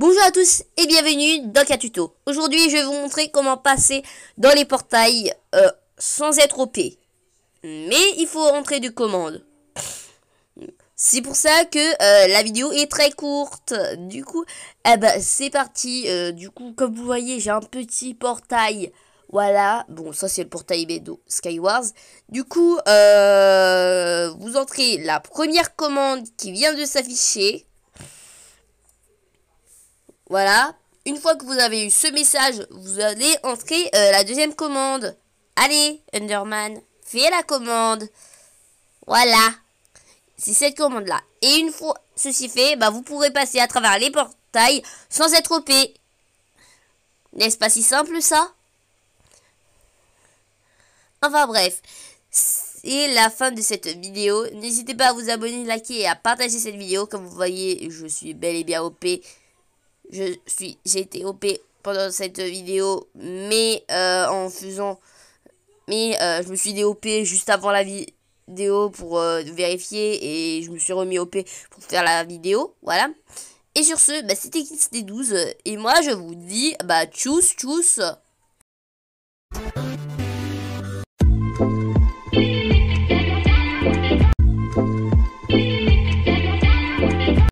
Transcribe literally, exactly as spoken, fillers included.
Bonjour à tous et bienvenue dans Katuto. Aujourd'hui je vais vous montrer comment passer dans les portails euh, sans être O P. Mais il faut entrer de commandes. C'est pour ça que euh, la vidéo est très courte. Du coup, eh ben, c'est parti. Euh, du coup, comme vous voyez, j'ai un petit portail. Voilà. Bon, ça c'est le portail Bedo Skywars. Du coup, euh, vous entrez la première commande qui vient de s'afficher. Voilà. Une fois que vous avez eu ce message, vous allez entrer euh, la deuxième commande. Allez, Enderman, fais la commande. Voilà. C'est cette commande-là. Et une fois ceci fait, bah, vous pourrez passer à travers les portails sans être O P. N'est-ce pas si simple, ça? Enfin bref, c'est la fin de cette vidéo. N'hésitez pas à vous abonner, liker et à partager cette vidéo. Comme vous voyez, je suis bel et bien O P. Je suis, j'ai été O P pendant cette vidéo, mais euh, en faisant, mais euh, je me suis dé O P juste avant la vidéo pour euh, vérifier et je me suis remis O P pour faire la vidéo, voilà. Et sur ce, bah, c'était X D douze et moi je vous dis, bah tchuss tchuss.